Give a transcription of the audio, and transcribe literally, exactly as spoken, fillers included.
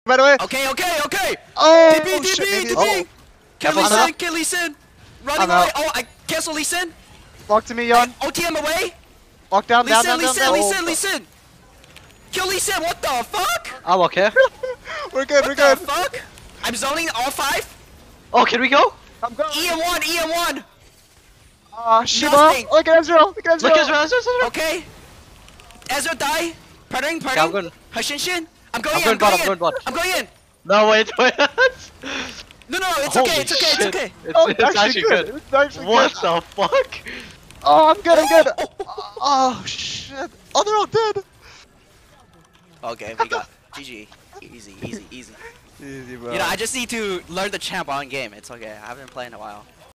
By the way. Okay, okay, okay. Oh, D P, shit, D P, maybe- D P. oh. Kill I'm Lee out. Sin, kill Lee Sin. Running I'm away. out. Oh, I cancel Lee Sin. Walk to me, Yon. O T M away. Walk down, Lee down, Sin, down, Lee down, Sin, down. Lee Oh, Sin, Lee Sin. Kill Lee Sin, what the fuck? I'm okay. We're good, we're What good. the fuck? I'm zoning all five. Oh, can we go? I'm going. E M one, E M one. Ah, Shiba. Nothing. Look at Ezreal. Look at Ezreal. Look, Ezra, Ezra, Ezra. Okay. Ezra die. Parting, Yeah, I'm parting. going. Hashinshin. I'm going I'm in, going I'm bot, going I'm going in. bot. I'm going in. No, wait, wait. No, no, it's Holy okay, it's okay, it's shit. okay. It's, Oh, it's actually good. It's actually What good. the fuck? Oh, I'm good, I'm good. Oh, shit. Oh, they're all dead. Okay, we got G G. Easy, easy, easy. Easy, bro. You know, I just need to learn the champ on game. It's okay. I haven't been playing in a while.